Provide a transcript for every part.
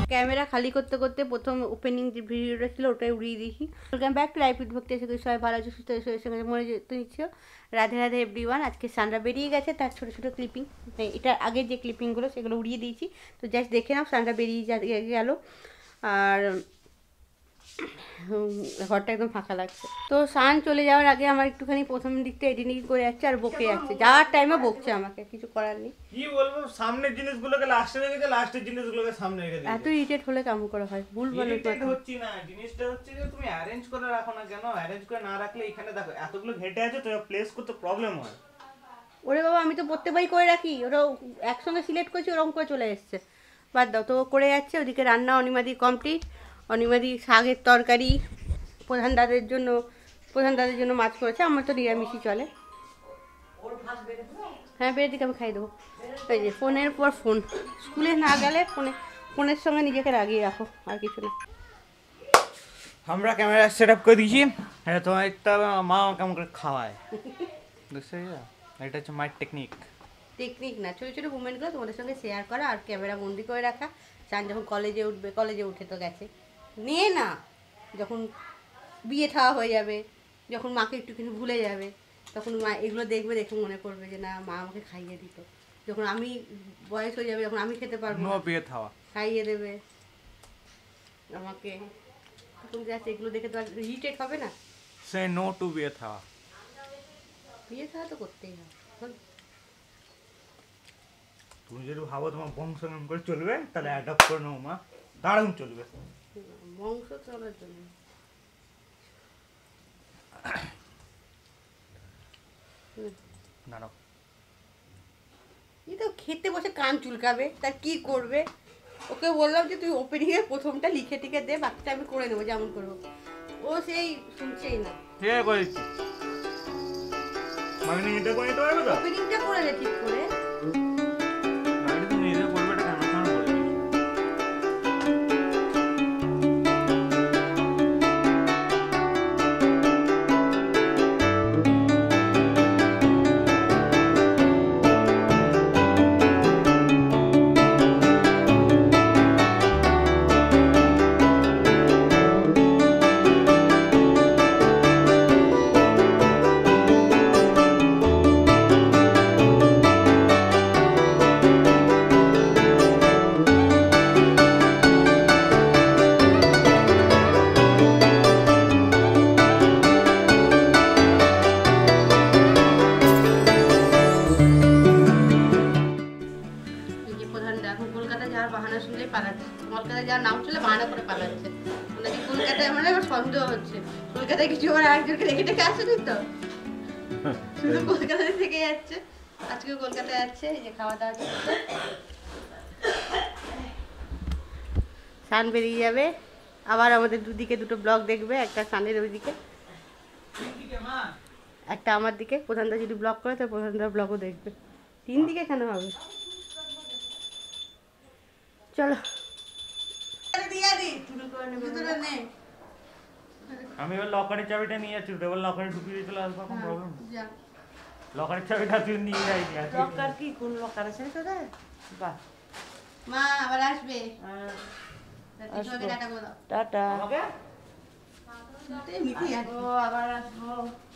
Camera খালি করতে করতে প্রথম ওপেনিং যে ভিডিওটা ছিল ওটাই উড়িয়ে দিয়েছি। Welcome back to life with Bhakti. আশা করি সবাই ভালো আছে, সুস্থ আছে, সঙ্গে মনে যেতে নিচ্ছ। রাধে রাধে এভরিওয়ান। আজকে সানরা বেরিয়ে গেছে, তার ছোটো ছোটো ক্লিপিং, এটার আগের যে ক্লিপিংগুলো সেগুলো উড়িয়ে দিয়েছি। তো জাস্ট দেখে নাও সানরা বেরিয়ে গেল। আর ঘরটা একদম ফাঁকা লাগছে। তো সান চলে যাওয়ার আগে আমার একটুখানি প্রথম দিকটা এডিটিং করে যাচ্ছে আর বকে যাচ্ছে, যাওয়ার টাইমে বকছে আমাকে, কিছু করার নেই। কি বলবো, সামনের জিনিসগুলোকে লাস্টে রেখেছে, লাস্টের জিনিসগুলোকে সামনে রেখে দিয়েছে। এত ইরিটেট হলে কেমন করে হয়? ভুল বলে কথা হচ্ছে না, জিনিসটা হচ্ছে যে তুমি অ্যারেঞ্জ করে রাখো না কেন? অ্যারেঞ্জ করে না রাখলে এখানে দেখো এতগুলো ঘেটে আছে, তো প্লেস করতে প্রবলেম হয়। ওরে বাবা, আমি তো প্রত্যেকবারই করে রাখি, ওরা একসঙ্গে সিলেক্ট করছি ওরকম করে চলে এসছে। বাদ দাও, তো করে যাচ্ছে। ওদিকে রান্না অনিমাদি কমপ্লিট। অনিমাদি শাকের তরকারি, প্রধান দাদের জন্য মাছ করেছে। আমার তো নিরামিষই চলে। হ্যাঁ, বেড়ে দিকে আমি খাই দেবো। এই যে ফোনের পর ফোন, স্কুলে না গেলে ফোনের সঙ্গে নিজেকে লাগিয়ে রাখো, আর কিছু না। আমরা ক্যামেরা সেট আপ করে দিয়েছি। হ্যাঁ, তোমার একটা মা কেমন করে খাওয়ায় বুঝতে পেরেছো? এটা হচ্ছে মাই টেকনিক না, ছোটো ছোটো মুভমেন্টগুলো তোমাদের সঙ্গে শেয়ার করা আর ক্যামেরা বন্দি করে রাখা। চান যখন কলেজে উঠবে, কলেজে উঠে তো গেছে, নিয়ে না যখন বিয়ে থাওয়া হয়ে যাবে, যখন মাকে একটুখানি ভুলে যাবে, তখন মা এগুলো দেখবে, দেখে মনে করবে যে না, মা আমাকে খাইয়ে দিত। যখন আমি বয়স হয়ে যাবে, যখন আমি খেতে পারবো, বিয়ে থাওয়া খাইয়ে দেবে আমাকে, তখন জাস্ট এগুলো দেখে তো আর ইরিটেট হবে না? সে নো টু বিয়ে থাওয়া। বিয়ে থাওয়া তো করতেই হবে। তুমি যদি ভাবো তোমার বংশ নাম করে চলবে, তাহলে অ্যাডপ্ট করে নাও মা, দারুণ চলবে। বংশ চলার জন্য না, এই তো খেতে বসে কান চুলকাবে, তার কি করবে? ওকে বললাম যে তুই ওপেনিংয়ে প্রথমটা লিখে টিকে দে, বাকিটা আমি করে নেবো যেমন করবো। ও সেই শুনছেই না। ঠিক আছে, করে দিচ্ছি। এটা করে নিতে পারবে তো? ওপেনিংটা করে দে ঠিক করে। কলকাতায় যাওয়ার নাম চলে বাহানা করে পালাচ্ছে, নাকি কলকাতায়, মানে আমার সন্দেহ হচ্ছে কলকাতায় কিছু আবার আরেকজনকে রেখে টেকে আসেনি তো, শুধু কলকাতায় থেকে যাচ্ছে। আজকেও কলকাতায় যাচ্ছে, এই যে খাওয়া দাওয়া করছে। সান বেরিয়ে যাবে, আবার আমাদের দুদিকে দুটো ব্লগ দেখবে, একটা সানের ওইদিকে, একটা আমার দিকে। প্রধানদা যদি ব্লগ করে তো প্রধানদা ব্লগও দেখবে, 3 দিকে কেন হবে? চলো আমি ওই লকারের চাবিটা নিয়ে যাচ্ছি, দেবল লকারে ঢুকিয়ে দিয়ে চলে আসবো, কোনো প্রবলেম। লকারের চাবিটা তুই নিয়ে যাই। লকার কি কোন লকার আছে তোদের? বাহ, মা আবার আসবে। টাটা। আবার আসবো।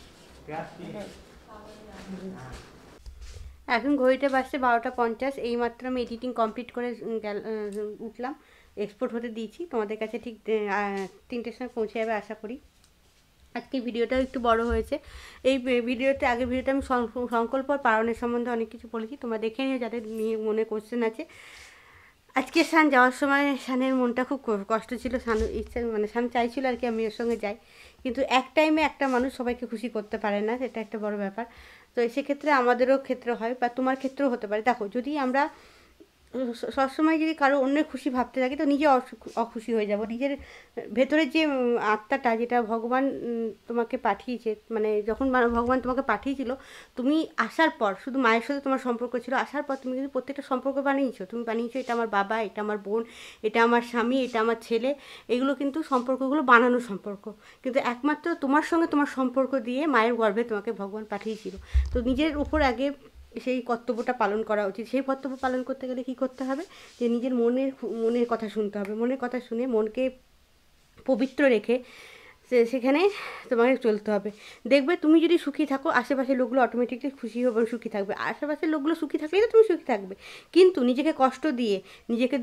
এখন ঘড়িতে বাজছে 12:50। এইমাত্র আমি এডিটিং কমপ্লিট করে উঠলাম, এক্সপোর্ট হতে দিয়েছি। তোমাদের কাছে ঠিক 3টের সময় পৌঁছে যাবে আশা করি। আজকে ভিডিওটাও একটু বড় হয়েছে। এই ভিডিওতে, আগের ভিডিওতে আমি সংকল্প আর পালনের সম্বন্ধে অনেক কিছু বলেছি, তোমরা দেখে নিও যাদের নিয়ে মনে কোশ্চেন আছে। আজকে সান যাওয়ার সময় সানের মনটা খুব কষ্ট ছিল, সান ইচ্ছা, মানে সান চাইছিল আর কি আমি ওর সঙ্গে যাই, কিন্তু এক টাইমে একটা মানুষ সবাইকে খুশি করতে পারে না, সেটা একটা বড় ব্যাপার। তো সেক্ষেত্রে আমাদেরও ক্ষেত্রে হয়, বা তোমার ক্ষেত্রেও হতে পারে। দেখো, যদি আমরা সবসময় যদি কারো অন্যের খুশি ভাবতে থাকি, তো নিজে অখুশি হয়ে যাব। নিজের ভেতরের যে আত্মাটা, যেটা ভগবান তোমাকে পাঠিয়েছে, মানে যখন ভগবান তোমাকে পাঠিয়েছিল, তুমি আসার পর শুধু মায়ের সাথে তোমার সম্পর্ক ছিল, আসার পর তুমি কিন্তু প্রত্যেকটা সম্পর্ক বানিয়েছো। তুমি বানিয়েছো এটা আমার বাবা, এটা আমার বোন, এটা আমার স্বামী, এটা আমার ছেলে। এগুলো কিন্তু সম্পর্কগুলো বানানো সম্পর্ক, কিন্তু একমাত্র তোমার সঙ্গে তোমার সম্পর্ক দিয়ে মায়ের গর্ভে তোমাকে ভগবান পাঠিয়েছিল। তো নিজের উপর আগে সেই কর্তব্যটা পালন করা উচিত। সেই কর্তব্য পালন করতে গেলে কী করতে হবে, যে নিজের মনের কথা শুনতে হবে। মনের কথা শুনে মনকে পবিত্র রেখে সেখানে তোমাকে চলতে হবে। দেখবে তুমি যদি সুখী থাকো, আশেপাশের লোকগুলো অটোমেটিকলি খুশি হবে, সুখী থাকবে। আশেপাশের লোকগুলো সুখী থাকলেই তো তুমি সুখী থাকবে। কিন্তু নিজেকে কষ্ট দিয়ে, নিজেকে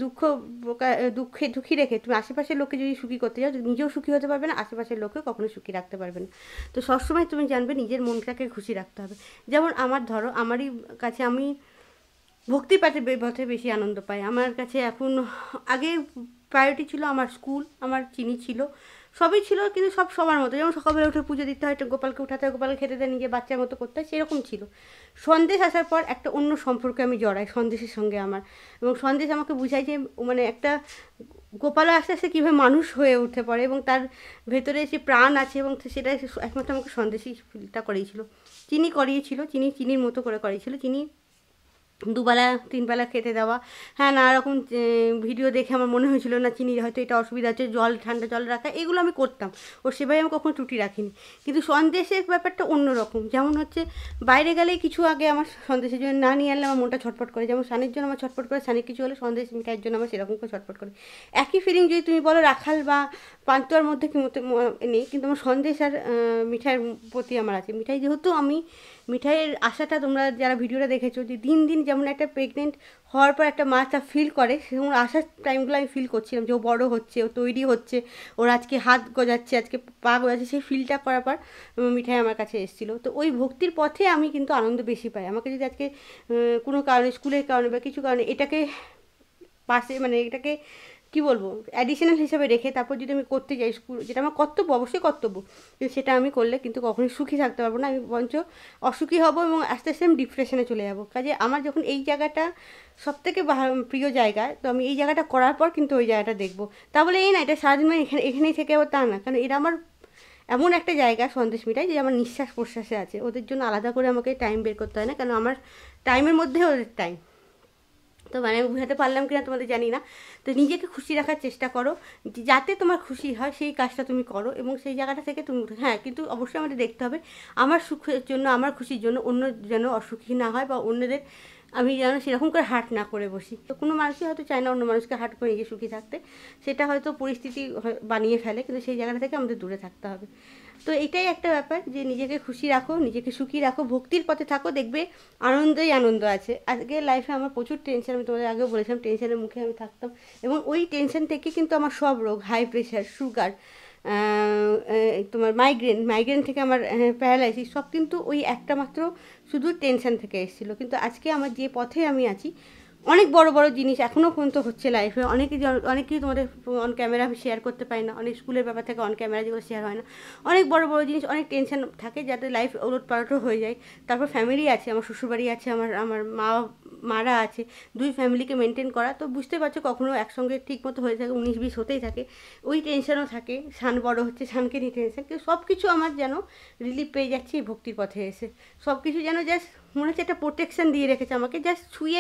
দুঃখী রেখে তুমি আশেপাশের লোককে যদি সুখী করতে যাও, নিজেও সুখী হতে পারবে না, আশেপাশের লোককে কখনো সুখী রাখতে পারবে না। তো সবসময় তুমি জানবে নিজের মনটাকে খুশি রাখতে হবে। যেমন আমারই কাছে আমি ভক্তি পথে বেশি আনন্দ পাই। আমার কাছে এখন, আগে প্রায়োরিটি ছিল আমার স্কুল, আমার চিনি ছিল, সবই ছিল, কিন্তু সব সবার মতো। যেমন সকালবেলা উঠে পুজো দিতে হয়, গোপালকে উঠাতে হয়, গোপালকে খেতে দেয়, নিজে বাচ্চার মতো করতে হয়, সেরকম ছিল। সন্দেশ আসার পর একটা অন্য সম্পর্কে আমি জড়াই সন্দেশের সঙ্গে আমার, এবং সন্দেশ আমাকে বুঝাই যে মানে একটা গোপালও আস্তে আস্তে কীভাবে মানুষ হয়ে উঠতে পারে, এবং তার ভেতরে যে প্রাণ আছে, এবং সেটা একমাত্র আমাকে সন্দেশই ফিলটা করিয়েছিল। চিনি করিয়েছিল, চিনির মতো করে করিয়েছিল। চিনি দুবেলা তিনবেলা খেতে দেওয়া, হ্যাঁ, নানা রকম ভিডিও দেখে আমার মনে হয়েছিল না চিনি হয়তো এটা অসুবিধা আছে, ঠান্ডা জল রাখা, এগুলো আমি করতাম। ওর সেভাবে আমি কখনো ত্রুটি রাখিনি। কিন্তু সন্দেশের ব্যাপারটা অন্যরকম। যেমন হচ্ছে বাইরে গেলেই কিছু আগে আমার সন্দেশের জন্য না নিয়ে আনলে আমার মনটা ছটফট করে। যেমন সানের জন্য আমার ছটফট করে, সানের কিছু হলে সন্দেশ মিঠাইয়ের জন্য আমার সেরকম করে ছটফট করে। একই ফিলিং যদি তুমি বলো রাখাল বা পান্তুয়ার মধ্যে নেই, কিন্তু আমার সন্দেশ আর মিঠাইয়ের প্রতি আমার আছে। মিঠাই যেহেতু আমি মিঠাইয়ের আশাটা, তোমরা যারা ভিডিওটা দেখেছো, যে দিন দিন যেমন একটা প্রেগনেন্ট হওয়ার পর একটা মা তা ফিল করে, সেরকম আসার টাইমগুলো আমি ফিল করছিলাম যে ও বড়ো হচ্ছে, ও তৈরি হচ্ছে, ওর আজকে হাত গজাচ্ছে, আজকে পা গজাচ্ছে, সেই ফিলটা করার পর মিঠাই আমার কাছে এসেছিলো। তো ওই ভক্তির পথে আমি কিন্তু আনন্দ বেশি পাই। আমাকে যদি আজকে কোনো কারণে, স্কুলের কারণে বা কিছু কারণে এটাকে এটাকে কী বলবো, অ্যাডিশনাল হিসাবে রেখে তারপর যদি আমি করতে যাই স্কুল, যেটা আমার কর্তব্য, অবশ্যই কর্তব্য, কিন্তু সেটা আমি করলে কিন্তু কখনোই সুখী থাকতে পারবো না। আমি বরঞ্চ অসুখী হব এবং আস্তে আস্তে আমি ডিপ্রেশনে চলে যাবো। কাজে আমার যখন এই জায়গাটা সবথেকে প্রিয় জায়গা, তো আমি এই জায়গাটা করার পর কিন্তু ওই জায়গাটা দেখবো। তা বলে এই না এটা সারাদিন এখানেই থেকে যাবো, তা না। কারণ এটা আমার এমন একটা জায়গা, সন্দেশ মিঠাই, যে আমার নিঃশ্বাস প্রশ্বাসে আছে। ওদের জন্য আলাদা করে আমাকে টাইম বের করতে হয় না, কারণ আমার টাইমের মধ্যে ওদের টাইম। তো আমি বুঝাতে পারলাম কিনা তোমাদের জানি না। তো নিজেকে খুশি রাখার চেষ্টা করো, যাতে তোমার খুশি হয় সেই কাজটা তুমি করো, এবং সেই জায়গাটা থেকে তুমি, হ্যাঁ, কিন্তু অবশ্যই আমাদের দেখতে হবে আমার সুখের জন্য, আমার খুশির জন্য অন্য যেন অসুখী না হয়, বা অন্যদের আমি যেন সেরকম করে হার্ট না করে বসি। তো কোনো মানুষই হয়তো চায় না অন্য মানুষকে হার্ট করে নিজে সুখী থাকতে, সেটা হয়তো পরিস্থিতি বানিয়ে ফেলে, কিন্তু সেই জায়গাটা থেকে আমাদের দূরে থাকতে হবে। তো এটাই একটা ব্যাপার, যে নিজেকে খুশি রাখো, নিজেকে সুখী রাখো, ভক্তির পথে থাকো, দেখবে আনন্দই আনন্দ আছে। আজকে লাইফে আমার প্রচুর টেনশন, আমি তোমাদের আগেও বলেছিলাম, টেনশনের মুখে আমি থাকতাম, এবং ওই টেনশন থেকে কিন্তু আমার সব রোগ, হাই প্রেশার, সুগার, তোমার মাইগ্রেন থেকে আমার প্যারালাইসিস, সব কিন্তু ওই একটা মাত্র শুধু টেনশন থেকে এসেছিলো। কিন্তু আজকে আমার যে পথে আমি আছি, অনেক বড় বড় জিনিস এখনও পর্যন্ত হচ্ছে লাইফে, অনেকেই তোমাদের অন ক্যামেরা আমি শেয়ার করতে পারি না, অনেক স্কুলের ব্যাপার থাকে অন ক্যামেরা যেগুলো শেয়ার হয় না, অনেক বড় বড় জিনিস, অনেক টেনশন থাকে, যাতে লাইফ ওলট পালটও হয়ে যায়। তারপর ফ্যামিলি আছে, আমার শ্বশুরবাড়ি আছে, আমার মারা আছে, দুই ফ্যামিলিকে মেনটেন করা। তো বুঝতে পারছো কখনো একসঙ্গে ঠিক মতো হয়ে থাকে, 19-20 হতেই থাকে, ওই টেনশনও থাকে। সান বড় হচ্ছে, সানকে নিয়ে টেনশন, কিন্তু সব কিছু আমার যেন রিলিফ পেয়ে যাচ্ছি এই ভক্তির পথে এসে। সব কিছু যেন জাস্ট মনে হচ্ছে একটা প্রোটেকশান দিয়ে রেখেছে আমাকে, জাস্ট ছুঁয়ে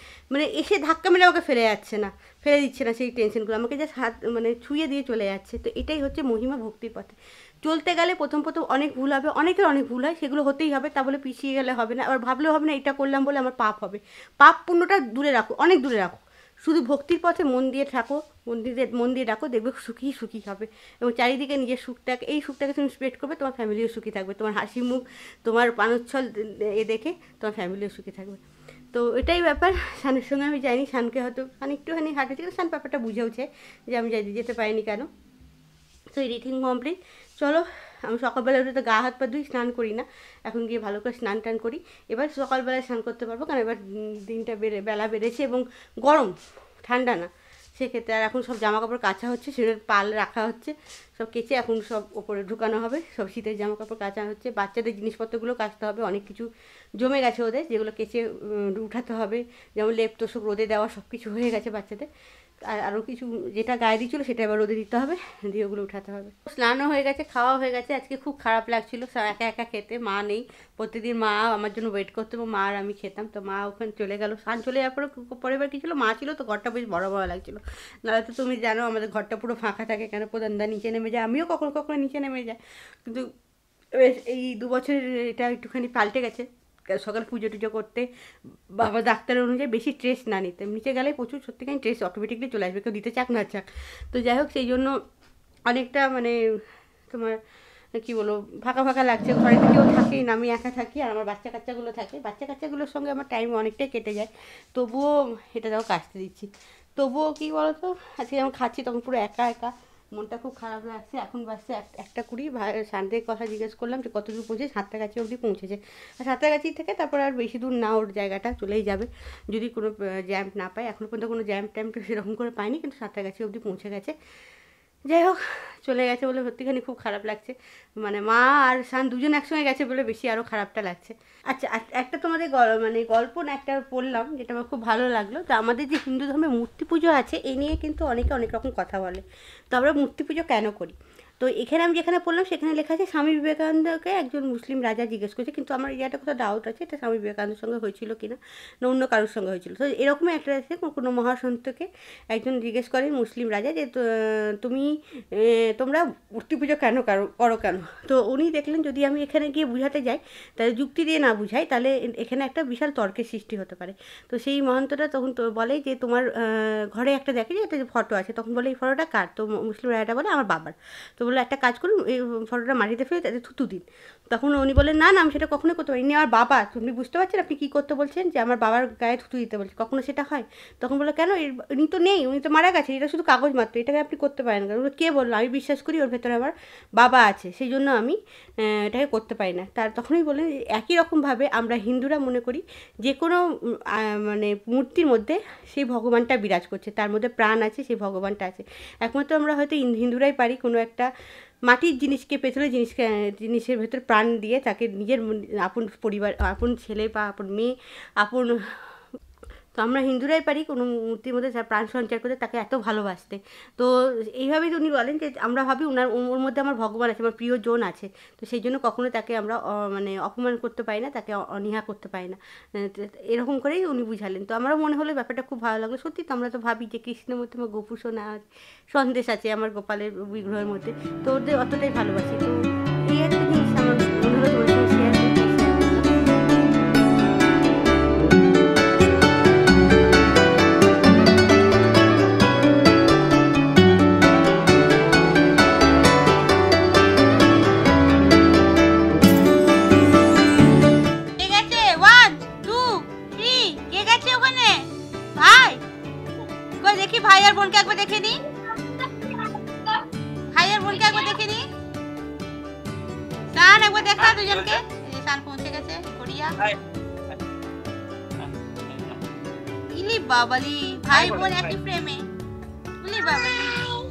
এসে ধাক্কা মেরে আমাকে ফেলে দিচ্ছে না সেই টেনশনগুলো, আমাকে জাস্ট ছুঁয়ে দিয়ে চলে যাচ্ছে। তো এটাই হচ্ছে মহিমা ভক্তির পথে। চলতে গেলে প্রথম অনেক ভুল হবে, অনেকের অনেক ভুল হয়, সেগুলো হতেই হবে। তা বলে পিছিয়ে গেলে হবে না, আবার ভাবলেও হবে না এটা করলাম বলে আমার পাপ হবে। পাপ পুণ্যটা দূরে রাখো, অনেক দূরে রাখো, শুধু ভক্তির পথে মন দিয়ে থাকো, মন দিয়ে রাখো, দেখবে সুখী হবে, এবং চারিদিকে নিজের এই সুখটাকে তুমি স্প্রেড করবে, তোমার ফ্যামিলিও সুখী থাকবে, তোমার হাসি মুখ, তোমার পানোচ্ছল দেখে তোমার ফ্যামিলিও সুখী থাকবে। তো এটাই ব্যাপার। শানের সঙ্গে আমি যাইনি, শানকে হয়তো একটুখানি হাঁটেছি, কিন্তু শান ব্যাপারটা বুঝেওছে যে আমি যেতে পারিনি কেন। তো এডিটিং কমপ্লিট। চলো, আমি সকালবেলা উঠে তো গা হাত পা ধুই, স্নান করি না, এখন গিয়ে ভালো করে স্নান টান করি। এবার সকালবেলায় স্নান করতে পারবো, কারণ এবার দিনটা বেলা বেড়েছে এবং গরম, ঠান্ডা না, সেক্ষেত্রে। আর এখন সব জামা কাপড় কাচা হচ্ছে, সেটার পাল রাখা হচ্ছে, সব কেচে এখন সব ওপরে ঢুকানো হবে, সব শীতের জামা কাপড় কাচা হচ্ছে। বাচ্চাদের জিনিসপত্রগুলো কাচতে হবে, অনেক কিছু জমে গেছে ওদের, যেগুলো কেচে উঠাতে হবে, যেমন লেপ তোষক রোদে দেওয়া, সব কিছু হয়ে গেছে বাচ্চাদের। আর আরও কিছু যেটা গায়ে দিচ্ছিল সেটা এবার রোদে দিতে হবে, দিয়ে ওগুলো উঠাতে হবে। স্নানও হয়ে গেছে, খাওয়া হয়ে গেছে। আজকে খুব খারাপ লাগছিলো একা একা খেতে, মা নেই। প্রতিদিন মা আমার জন্য ওয়েট করতো, এবং মা আর আমি খেতাম। তো মা ওখানে চলে গেল, স্নান চলে যাওয়ার পরে এবার কী ছিল, মা ছিল, তো ঘরটা বেশ বড় বড় লাগছিলো। নাহলে তো তুমি জানো আমাদের ঘরটা পুরো ফাঁকা থাকে, কেন প্রধানদা নিচে নেমে যায়, আমিও কখনো কখনো নিচে নেমে যাই। কিন্তু এই 2 বছরের এটা একটুখানি পাল্টে গেছে, সকাল পুজো টুজো করতে, বাবা ডাক্তারের অনুযায়ী বেশি স্ট্রেস না নিতে। নিচে গেলে প্রচুর সত্যিকার স্ট্রেস অটোমেটিকলি চলে আসবে, কেউ দিতে চাক না চাক। তো যাই হোক, সেই জন্য অনেকটা মানে তোমার কী বলো, ফাঁকা ফাঁকা লাগছে। ঘরে কেউ থাকেই না, আমি একা থাকি আর আমার বাচ্চা কাচ্চাগুলো থাকে। বাচ্চা কাচ্চাগুলোর সঙ্গে আমার টাইম অনেকটাই কেটে যায়। তবুও এটা তাও কাটতে দিচ্ছি। তবুও কী বলো তো, আজকে যখন খাচ্ছি তখন পুরো একা একা, মনটা খুব খারাপ লাগছে। এখন বাসছে 1:20। শান্তির কথা জিজ্ঞেস করলাম যে কত দূর পৌঁছে, সাঁতরাগাছি অবধি পৌঁছেছে। আর সাঁতরাগাছি থেকে তারপর আর বেশি দূর না, ওর জায়গাটা চলেই যাবে যদি কোনো জ্যাম্প না পায়। এখনও পর্যন্ত কোনো জ্যাম্প ট্যাম্প সেরকম করে পায়নি, কিন্তু সাঁতরাগাছি অবধি পৌঁছে গেছে। যাই হোক, চলে গেছে বলে সত্যিখানি খুব খারাপ লাগছে। মানে মা আর শান দুজন একসঙ্গে গেছে বলে বেশি আরও খারাপটা লাগছে। আচ্ছা, একটা তোমাদের মানে গল্প না একটা পড়লাম, যেটা আমার খুব ভালো লাগলো। তো আমাদের যে হিন্দু ধর্মে মূর্তি পুজো আছে, এ নিয়ে কিন্তু অনেকে অনেক রকম কথা বলে। তো আমরা মূর্তি পুজো কেন করি? তো এখানে আমি যেখানে পড়লাম সেখানে লেখা আছে স্বামী বিবেকানন্দকে একজন মুসলিম রাজা জিজ্ঞেস করছে, কিন্তু আমার এটা কোথাও ডাউট আছে, এটা স্বামী বিবেকানন্দের সঙ্গে হয়েছিল কিনা না অন্য কারোর সঙ্গে হয়েছিল। তো এরকমই একটা আছে, কোনো মহাসন্তকে একজন জিজ্ঞেস করে মুসলিম রাজা যে তোমরা মূর্তি পুজো কেন করো কেন? তো উনি দেখলেন যদি আমি এখানে গিয়ে বুঝাতে যাই, তাহলে যুক্তি দিয়ে না বুঝাই, তাহলে এখানে একটা বিশাল তর্কের সৃষ্টি হতে পারে। তো সেই মহন্তটা তখন তো বলে যে তোমার ঘরে একটা দেখে যে একটা ফটো আছে, তখন বলে এই ফটোটা কার? তো মুসলিম রাজাটা বলে আমার বাবার। তো বললো একটা কাজ করুন, এই ফটোটা মাটিতে ফেলে তাদের থুতু দিন। তখন উনি বলেন না না, আমি সেটা কখনোই করতে পারি। ইনি আমার বাবা, তুমি বুঝতে পারছেন আপনি কী করতে বলছেন, যে আমার বাবার গায়ে থুতু দিতে বলছে, কখনো সেটা হয়? তখন বললো কেন, উনি তো নেই, উনি তো মারা গেছে, এটা শুধু কাগজ মাত্র, এটাকে আপনি করতে পারেন কেন? কে বললো? আমি বিশ্বাস করি ওর ভেতরে আমার বাবা আছে, সেই জন্য আমি এটাকে করতে পারি না। তখনই বললেন একই রকমভাবে আমরা হিন্দুরা মনে করি যে কোনো মানে মূর্তির মধ্যে সেই ভগবানটা বিরাজ করছে, তার মধ্যে প্রাণ আছে, সেই ভগবানটা আছে। একমাত্র আমরা হয়তো হিন্দুরাই পারি কোনো একটা মাটির জিনিসকে, পেছনের জিনিসের ভেতর প্রাণ দিয়ে তাকে নিজের আপন পরিবার, আপন ছেলে বা আপন মেয়ে, আপন, তো আমরা হিন্দুরাই পারি কোনো মূর্তির মধ্যে প্রাণ সঞ্চার করতে, তাকে এত ভালোবাসতে। তো এইভাবেই উনি বলেন যে আমরা ভাবি ওর মধ্যে আমার ভগবান আছে, আমার প্রিয় জন আছে। তো সেই জন্য কখনো তাকে আমরা মানে অপমান করতে পারি না, তাকে অনীহা করতে পারি না। এরকম করেই উনি বুঝালেন। তো আমারও মনে হলো ব্যাপারটা খুব ভালো লাগলো। সত্যি তো আমরা তো ভাবি যে কৃষ্ণের মধ্যে আমার গোপু সোনা সন্দেশ আছে আমার গোপালের বিগ্রহের মধ্যে, তো ওদের অতটাই ভালোবাসি। তো এই একটা জিনিস আমার মনে হলো তোমার সঙ্গে শেয়ার করতে। দেখি ভাই আর বোনকে একবার দেখে নি, ভাই আর বোনকে একবার দেখে নি, শান একবার দেখা দুজনকে। শান পৌঁছে গেছে কোরিয়া। ইলি বাবালি, ভাই বোন একই ফ্রেমে, ইলি বাবালি,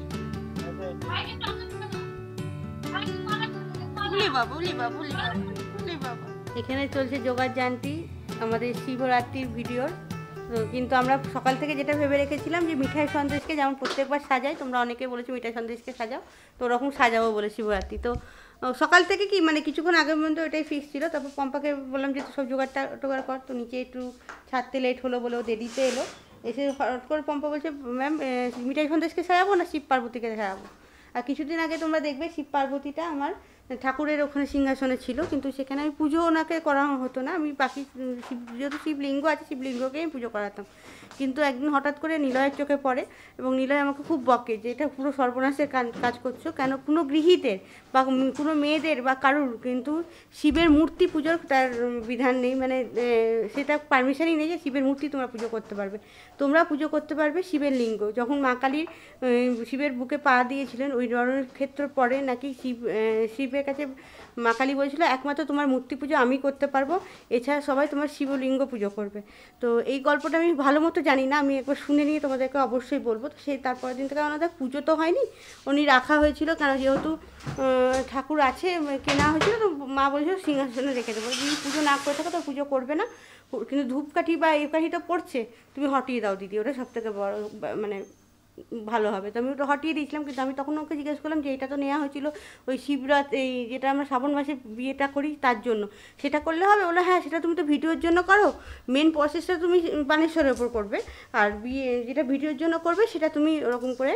উলি বাবা, উলি বাবা, উলি বাবা। এখানে চলছে যোগার জানটি আমাদের শিবরাত্রির ভিডিওর। কিন্তু আমরা সকাল থেকে যেটা ভেবে রেখেছিলাম যে মিঠাই সন্দেশকে যেমন প্রত্যেকবার সাজাই, তোমরা অনেকে বলেছো মিঠাই সন্দেশকে সাজাও, তো ওরকম সাজাবো বলে শিবরাত্রি। তো সকাল থেকে কি মানে কিছুক্ষণ আগে পর্যন্ত এটাই ফিক্স ছিল। তারপর পম্পাকে বললাম যে সব জোগাড় কর, তো নিচে একটু ছাড়তে লেট হলো বলে ও দেরিতে এলো। এসে হঠাৎ করে পম্পা বলছে ম্যাম মিঠাই সন্দেশকে সাজাবো না শিব পার্বতীকে সাজাবো? আর কিছুদিন আগে তোমরা দেখবে শিব পার্বতীটা আমার ঠাকুরের ওখানে সিংহাসনে ছিল, কিন্তু সেখানে আমি পুজো ওনাকে করা হতো না। আমি বাকি যেহেতু শিবলিঙ্গ আছে শিবলিঙ্গকে আমি পুজো করাতাম। কিন্তু একদিন হঠাৎ করে নিলয়ের চোখে পড়ে এবং নিলয় আমাকে খুব বকে যে এটা পুরো সর্বনাশের কাজ করছো। কেন কোনো গৃহীতের বা কোনো মেয়েদের বা কারুর কিন্তু শিবের মূর্তি পুজোর তার বিধান নেই, মানে সেটা পারমিশনই নেই যে শিবের মূর্তি তোমরা পুজো করতে পারবে। তোমরা পুজো করতে পারবে শিবের লিঙ্গ। যখন মা কালীর শিবের বুকে পা দিয়েছিলেন ওই রণক্ষেত্র পরে নাকি শিবের কাছে মা কালী বলছিল একমাত্র তোমার মূর্তি পুজো আমি করতে পারবো, এছাড়া সবাই তোমার শিবলিঙ্গ পুজো করবে। তো এই গল্পটা আমি ভালো মতো জানি না, আমি একবার শুনে নিয়ে তোমাদেরকে অবশ্যই বলবো। তো সেই তারপরের দিন থেকে ওনাদের পুজো তো হয়নি, উনি রাখা হয়েছিল, কেন যেহেতু ঠাকুর আছে কেনা হয়েছিল, তো মা বলছিল সিংহাসনে রেখে দেবো। যদি পুজো না করে থাকো তো পুজো করবে না, কিন্তু ধূপকাঠি বা এই কাঠি তো পড়ছে, তুমি হটিয়ে দাও দিদি, ওটা সবথেকে বড় মানে ভালো হবে। তো আমি ওটা হটিয়ে দিয়েছিলাম। কিন্তু আমি তখন ওকে জিজ্ঞেস করলাম যে এটা তো নেওয়া হয়েছিল ওই এই যেটা আমরা শ্রাবণ মাসে বিয়েটা করি তার জন্য, সেটা করলে হবে? বলে হ্যাঁ সেটা তুমি তো ভিডিওর জন্য করো, মেন প্রসেসটা তুমি বানেশ্বরের ওপর করবে, আর বিয়ে যেটা ভিডিওর জন্য করবে সেটা তুমি ওরকম করে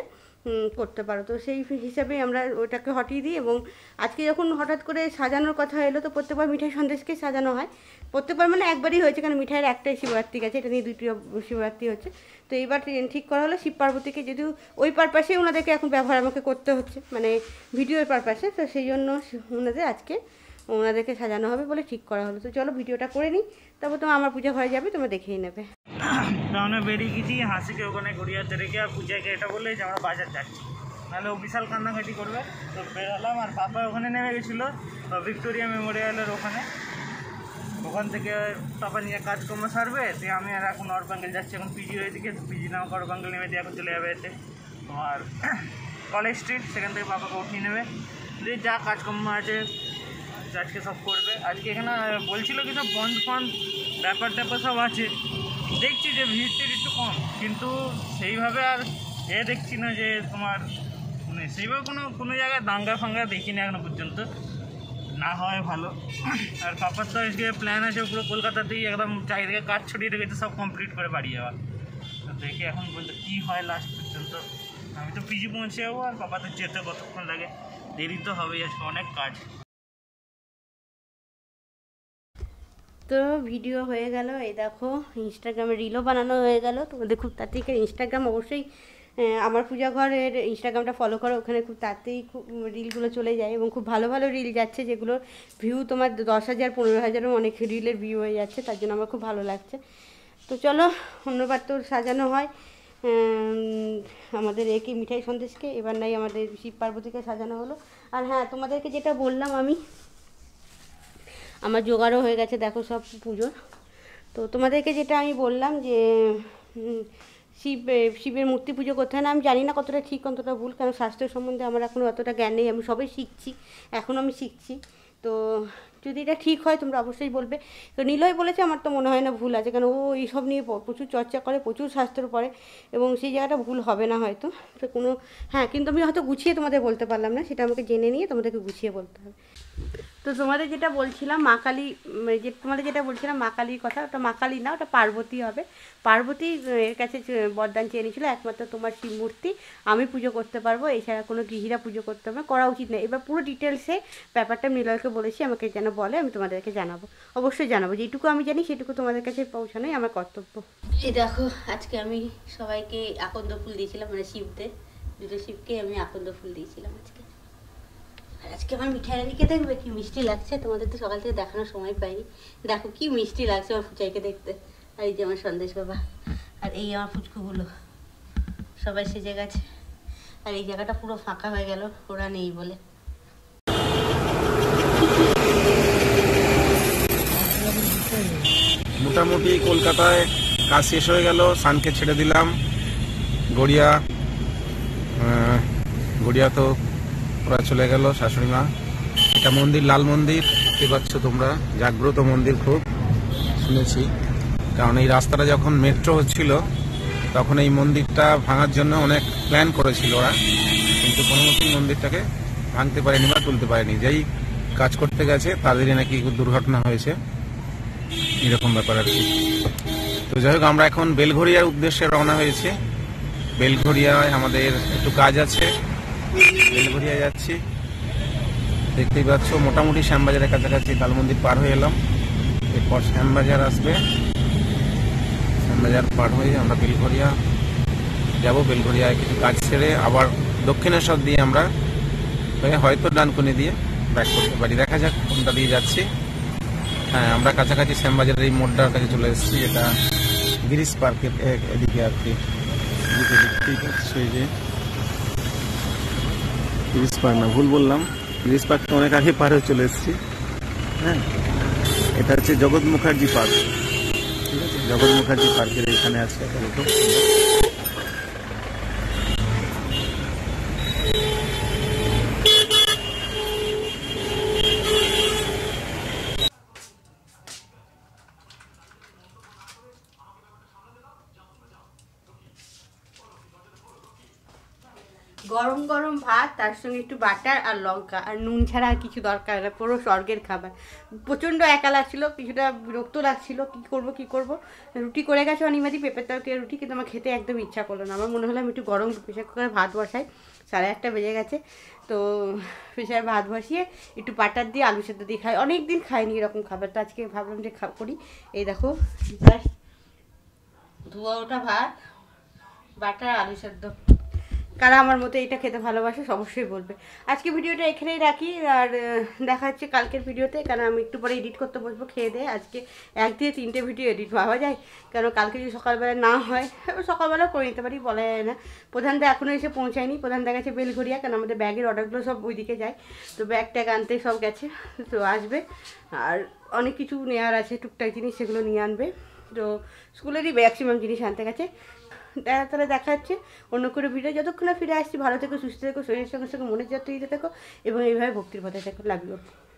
করতে পারো। তো সেই হিসাবে আমরা ওটাকে হটিয়ে দিই। এবং আজকে যখন হঠাৎ করে সাজানোর কথা এলো, তো প্রত্যেকবার মিঠাই সন্দেশকে সাজানো হয়। প্রত্যেকবার মানে একবারই হয়েছে, কারণ মিঠাইয়ের একটাই শিবরাত্রি গেছে, এটা নিয়ে 2টি শিবরাত্রি হচ্ছে। তো এইবার ঠিক করা হলো শিব পার্বতীকে, যদিও ওই পারপাসে ওনাদেরকে এখন ব্যবহার আমাকে করতে হচ্ছে, মানে ভিডিওর পারপাসে। তো সেই জন্য ওনাদেরকে সাজানো হবে বলে ঠিক করা হলো। তো চলো ভিডিওটা করে নিই, তারপর তোমার আমার পূজা ঘরে যাবে, তোমরা দেখেই নেবে। আমরা বেরিয়ে গেছি হাসিকে ওখানে গড়িয়াতে রেখে, আর পূজাকে এটা বললে যে আমরা বাজার যাচ্ছি, নাহলে ও বিশাল কান্নাকাটি করবে। তো বেরোলাম, আর পাপা ওখানে নেমে গেছিলো ভিক্টোরিয়া মেমোরিয়ালের ওখান থেকে পাপা নিয়ে কাজকর্ম সারবে। দিয়ে আমি আর এখন অরবাঙ্গেল যাচ্ছি, এখন পিজি হয়ে দিকে পিজি নাও অরবাঙ্গেল নেমে দিয়ে এখন চলে যাবে এতে তোমার কলেজ স্ট্রিট, সেখান থেকে পাপাকে উঠিয়ে নেবে, দিয়ে যা কাজকর্ম আছে আজকে সব করবে। আজকে এখানে বলছিল কি সব বন্ধ ফন্ধ ব্যাপার ট্যাপার সব আছে, দেখছি যে ভিড়টির একটু কম, কিন্তু সেইভাবে আর দেখছি না যে তোমার মানে সেইভাবে কোনো জায়গায় দাঙ্গা ফাঙ্গা দেখিনি এখনো পর্যন্ত, না হয় ভালো। আর পাপার তো আজকে প্ল্যান আছে পুরো কলকাতাতেই একদম চারিদিকে কাজ ছড়িয়ে রেখেছে, সব কমপ্লিট করে বাড়ি যাওয়ার। দেখি এখন পর্যন্ত কী হয় লাস্ট পর্যন্ত। আমি তো পিজি পৌঁছে যাবো, আর পাপা তো যেতে কতক্ষণ লাগে, দেরি তো হবেই, আজকে অনেক কাজ। তো ভিডিও হয়ে গেল, এই দেখো ইনস্টাগ্রামে রিলও বানানো হয়ে গেল। তোমাদের খুব তাড়াতাড়ি ইনস্টাগ্রাম অবশ্যই আমার পূজা ঘরের ইনস্টাগ্রামটা ফলো করো, ওখানে খুব তাড়াতাড়ি খুব রিলগুলো চলে যায় এবং খুব ভালো ভালো রিল যাচ্ছে, যেগুলোর ভিউ তোমার 10,000 15,000-ও অনেক রিলের ভিউ হয়ে যাচ্ছে, তার জন্য আমার খুব ভালো লাগছে। তো চলো, অন্যবার তো সাজানো হয় আমাদের একে মিঠাই সন্দেশকে, এবার নাই আমাদের শিব পার্বতীকে সাজানো হলো। আর হ্যাঁ, তোমাদেরকে যেটা বললাম আমি, আমার জোগাড়ও হয়ে গেছে দেখো সব পুজোর। তো তোমাদেরকে যেটা আমি বললাম যে শিবের মূর্তি পুজো করতে হয় না, আমি জানি না কতটা ঠিক কতটা ভুল, কারণ শাস্ত্র সম্বন্ধে আমার এখনও অতটা জ্ঞান নেই, আমি সবাই শিখছি, এখনও আমি শিখছি। তো যদি এটা ঠিক হয় তোমরা অবশ্যই বলবে। তো নিলয় বলেছে, আমার তো মনে হয় না ভুল আছে, কারণ ও এইসব নিয়ে প্রচুর চর্চা করে, প্রচুর শাস্ত্র পড়ে, এবং সেই জায়গাটা ভুল হবে না হয়তো। তো কোনো হ্যাঁ, কিন্তু আমি হয়তো গুছিয়ে তোমাদের বলতে পারলাম না, সেটা আমাকে জেনে নিয়ে তোমাদেরকে গুছিয়ে বলতে হবে। তো তোমাদের যেটা বলছিলাম মা কালী, তোমাদের যেটা বলছিলাম মা কালীর কথা, ওটা মা কালী না, ওটা পার্বতী হবে। পার্বতী এর কাছে বরদান চেয়ে নিয়েছিল, একমাত্র তোমার শিব মূর্তি আমি পুজো করতে পারবো, এছাড়া কোনো গৃহীরা পুজো করতে হবে করা উচিত নেই। এবার পুরো ডিটেলসে ব্যাপারটা নিলয়কে বলেছি, আমাকে যেন বলে, আমি তোমাদেরকে জানাবো, অবশ্যই জানাবো। যেটুকু আমি জানি সেটুকু তোমাদের কাছে পৌঁছানোই আমার কর্তব্য। এই দেখো, আজকে আমি সবাইকে আকন্দ ফুল দিয়েছিলাম, মানে শিবদের, দুটো শিবকে আমি আকন্দ ফুল দিয়েছিলাম আজকে। আজকে আমার মিঠাই রানীকে দেখবে কি মিষ্টি লাগছে, তোমাদের তো সকাল থেকে দেখানোর সময় পাইনি। দেখো কি মিষ্টি লাগছে আমার ফুচাইকে দেখতে। আর এই যে আমার সন্দেশ বাবা, আর এই আমার ফুচকুগুলো সবাই সেজে গেছে, আর এই জায়গাটা পুরো ফাঁকা হয়ে গেল ওরা নেই বলে। মোটামুটি কলকাতায় কাজ শেষ হয়ে গেল, সানকে ছেড়ে দিলাম গড়িয়া তো ওরা চলে গেল শাশুড়ি মা। এটা মন্দির, লাল মন্দির, দেখতে পাচ্ছ তোমরা, জাগ্রত মন্দির খুব শুনেছি, কারণ এই রাস্তাটা যখন মেট্রো হচ্ছিল তখন এই মন্দিরটা ভাঙার জন্য অনেক প্ল্যান করেছিল ওরা, কিন্তু কোনো মতেই মন্দিরটাকে ভাঙতে পারেনি বা তুলতে পারেনি। যেই কাজ করতে গেছে তাদেরই নাকি দুর্ঘটনা হয়েছে, এরকম ব্যাপার আর কি। তো যাই হোক, আমরা এখন বেলঘরিয়ার উদ্দেশ্যে রওনা হয়েছি। বেলঘরিয়ায় আমাদের একটু কাজ আছে, বেলঘরিয়া যাচ্ছি। দেখতেই পাচ্ছ মোটামুটি শ্যামবাজারের কাছাকাছি, কাল মন্দির পার হয়ে এলাম, এরপর শ্যামবাজার আসবে, শ্যামবাজার পার হয়ে আমরা বেলঘরিয়া যাব। বেলঘরিয়ায় কিছু কাজ সেরে আবার দক্ষিণেশ্বর দিয়ে আমরা হয়তো ডানকুনি দিয়ে ব্যাক করতে পারি, দেখা যাক কোনটা দিয়ে যাচ্ছি। হ্যাঁ, আমরা কাছাকাছি শ্যামবাজারের এই মোড়টার কাছে চলে এসেছি, এটা গিরিশ পার্কের এদিকে আর কি। ঠিক আছে, যে গিরিশ পার্ক না, ভুল বললাম, গিরিশ পার্কটা অনেক আগে পার হয়ে চলে এসেছি। হ্যাঁ, এটা হচ্ছে জগৎ মুখার্জি পার্ক, ঠিক আছে, জগৎ মুখার্জি পার্কের এখানে আছে। গরম গরম ভাত, তার সঙ্গে একটু বাটার আর লঙ্কা আর নুন ছাড়া আর কিছু দরকার না, পুরো স্বর্গের খাবার। প্রচণ্ড একা লাগছিল, কিছুটা বিরক্ত লাগছিল, কী করব। রুটি করে গেছে অনিমাদি, পেঁপের তরকারি রুটি, কিন্তু আমার খেতে একদম ইচ্ছা করলো না। আমার মনে হলো আমি একটু গরম প্রেশার কুকারে ভাত বসাই, 1:30 বেজে গেছে। তো প্রেশারে ভাত বসিয়ে একটু বাটার দিয়ে আলু সেদ্ধ দিয়ে খাই, অনেক দিন খাইনি এরকম খাবার, তো আজকে ভাবলাম যে করি। এই দেখো জাস্ট ধোয়া ওটা ভাত, বাটার আলু সেদ্ধ। কারা আমার মতো এটা খেতে ভালোবাসে অবশ্যই বলবে। আজকে ভিডিওটা এখানেই রাখি, আর দেখা হচ্ছে কালকের ভিডিওতে, কারণ আমি একটু পরে এডিট করতে বসবো খেয়ে দিয়ে। আজকে 1 থেকে 3টে ভিডিও এডিট পাওয়া যায়, কারণ কালকে যদি সকালবেলা না হয়, সকালবেলা করে নিতে পারি, বলা যায় না। প্রধানদা এখনও এসে পৌঁছায়নি, প্রধানদা গেছে বেলঘরিয়া, কারণ আমাদের ব্যাগের অর্ডারগুলো সব ওইদিকে যায়, তো ব্যাগ ট্যাগ আনতে সব গেছে, তো আসবে। আর অনেক কিছু নেওয়ার আছে, টুকটাক জিনিস, সেগুলো নিয়ে আনবে। তো স্কুলেরই ম্যাক্সিমাম জিনিস আনতে গেছে। তাহলে দেখা যাচ্ছে অন্য করে ভিডিও। যতক্ষণ না ফিরে আসছি, ভালো থেকো, সুস্থ থেকো, শরীরের সঙ্গে সঙ্গে মনের যত্ন দিতে থেকো, এবং এইভাবে ভক্তির পথে থেকো। Love you.